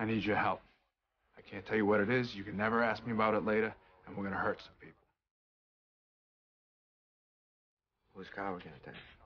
I need your help. I can't tell you what it is. You can never ask me about it later, and we're gonna hurt some people. Whose car are we gonna take?